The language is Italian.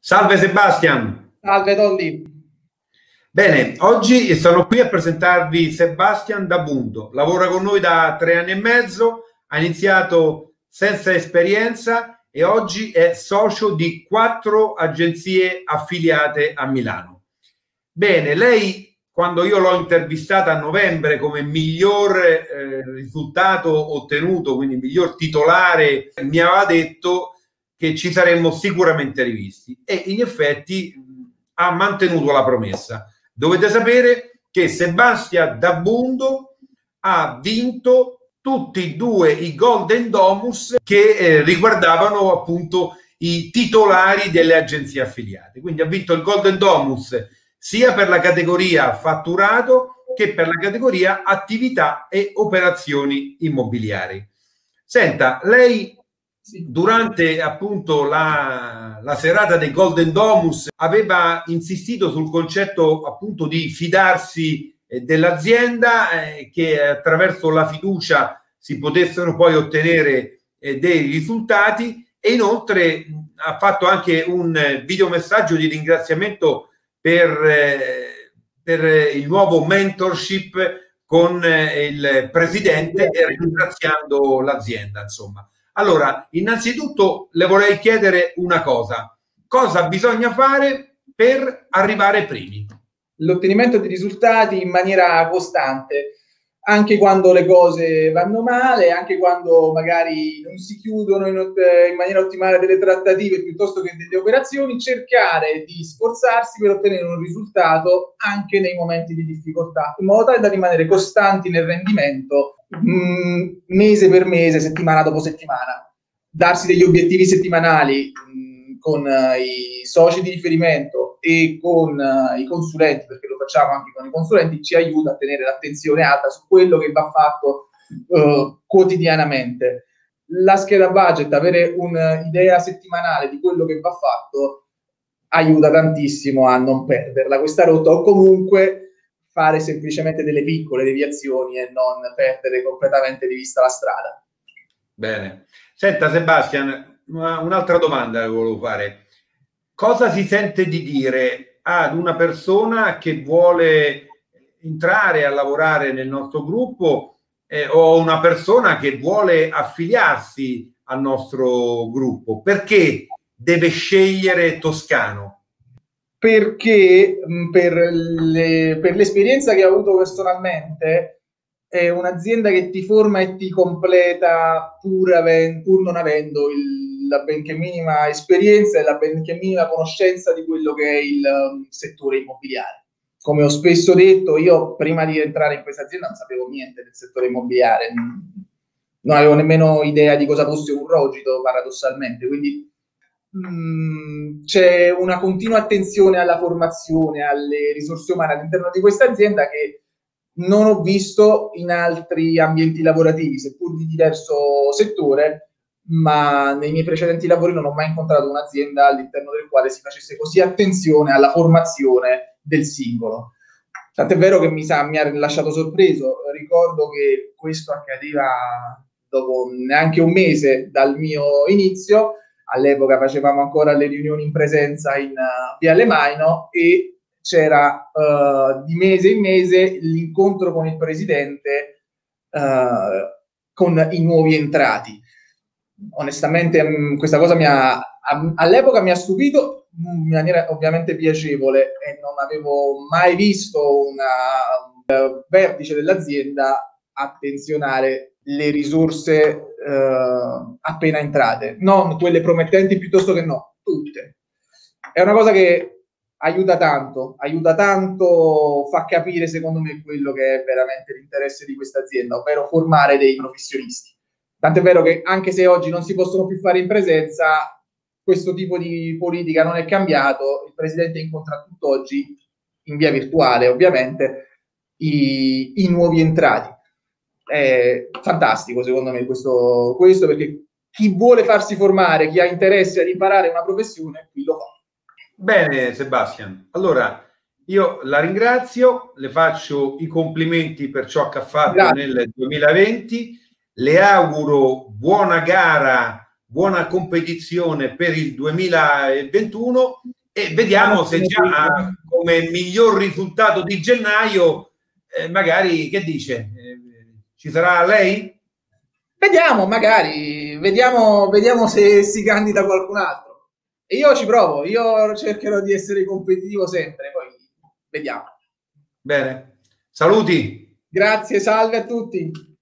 Salve Sebastian. Salve Tolli. Bene, oggi sono qui a presentarvi Sebastian Dabundo. Lavora con noi da 3 anni e mezzo, ha iniziato senza esperienza e oggi è socio di 4 agenzie affiliate a Milano. Bene, lei quando io l'ho intervistata a novembre come miglior risultato ottenuto, quindi miglior titolare, mi aveva detto che ci saremmo sicuramente rivisti e in effetti ha mantenuto la promessa. Dovete sapere che Sebastian Dabundo ha vinto tutti e 2 i Golden Domus che riguardavano appunto i titolari delle agenzie affiliate. Quindi ha vinto il Golden Domus sia per la categoria fatturato che per la categoria attività e operazioni immobiliari. Senta, lei durante appunto la serata dei Golden Domus aveva insistito sul concetto appunto di fidarsi dell'azienda, che attraverso la fiducia si potessero poi ottenere dei risultati, e inoltre ha fatto anche un videomessaggio di ringraziamento per il nuovo mentorship con il presidente, ringraziando l'azienda, insomma. Allora, innanzitutto le vorrei chiedere una cosa: cosa bisogna fare per arrivare primi? L'ottenimento di risultati in maniera costante, anche quando le cose vanno male, anche quando magari non si chiudono in maniera ottimale delle trattative piuttosto che delle operazioni, cercare di sforzarsi per ottenere un risultato anche nei momenti di difficoltà, in modo tale da rimanere costanti nel rendimento mese per mese, settimana dopo settimana. Darsi degli obiettivi settimanali con i soci di riferimento e con i consulenti, perché lo facciamo anche con i consulenti, ci aiuta a tenere l'attenzione alta su quello che va fatto quotidianamente. La scheda budget, avere un'idea settimanale di quello che va fatto, aiuta tantissimo a non perderla questa rotta, o comunque fare semplicemente delle piccole deviazioni e non perdere completamente di vista la strada. Bene. Senta Sebastian, un'altra domanda che volevo fare. Cosa si sente di dire ad una persona che vuole entrare a lavorare nel nostro gruppo o una persona che vuole affiliarsi al nostro gruppo? Perché deve scegliere Toscano? Perché per l'esperienza che ho avuto personalmente è un'azienda che ti forma e ti completa pur non avendo la benché minima esperienza e la benché minima conoscenza di quello che è il settore immobiliare. Come ho spesso detto, io prima di entrare in questa azienda non sapevo niente del settore immobiliare, non avevo nemmeno idea di cosa fosse un rogito, paradossalmente, quindi c'è una continua attenzione alla formazione, alle risorse umane all'interno di questa azienda che non ho visto in altri ambienti lavorativi, seppur di diverso settore, ma nei miei precedenti lavori non ho mai incontrato un'azienda all'interno del quale si facesse così attenzione alla formazione del singolo. Tant'è vero che mi ha lasciato sorpreso. Ricordo che questo accadeva dopo neanche un mese dal mio inizio. All'epoca facevamo ancora le riunioni in presenza in Viale Maino e c'era di mese in mese l'incontro con il presidente con i nuovi entrati. Onestamente questa cosa all'epoca mi ha stupito in maniera ovviamente piacevole e non avevo mai visto un vertice dell'azienda attenzionare le risorse appena entrate, non quelle promettenti piuttosto che no, tutte. È una cosa che aiuta tanto, fa capire secondo me quello che è veramente l'interesse di questa azienda, ovvero formare dei professionisti. Tant'è vero che anche se oggi non si possono più fare in presenza, questo tipo di politica non è cambiato. Il presidente incontra tutt'oggi in via virtuale, ovviamente, i nuovi entrati. È fantastico secondo me questo, perché chi vuole farsi formare, chi ha interesse ad imparare una professione, qui lo fa. Bene Sebastian, allora io la ringrazio, le faccio i complimenti per ciò che ha fatto nel 2020, le auguro buona gara, buona competizione per il 2021 e vediamo se già come miglior risultato di gennaio, magari, che dice? Ci sarà lei? Vediamo, magari, vediamo se si candida qualcun altro. E io ci provo, io cercherò di essere competitivo sempre, poi vediamo. Bene, saluti. Grazie, salve a tutti.